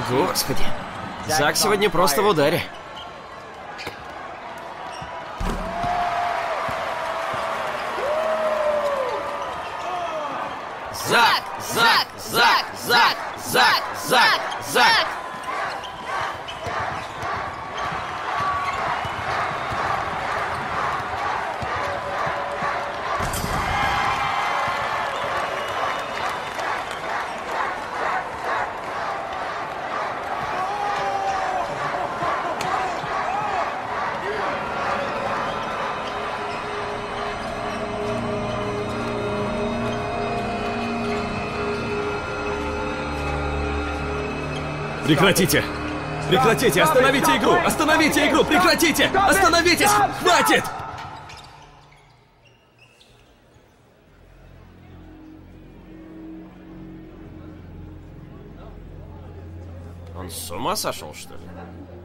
Господи. Зак сегодня просто в ударе. Зак! Зак! Зак! Зак! Зак! Зак! Зак! Прекратите! Прекратите! Остановите игру! Остановите игру! Прекратите! Остановитесь! Хватит! Он с ума сошел, что ли?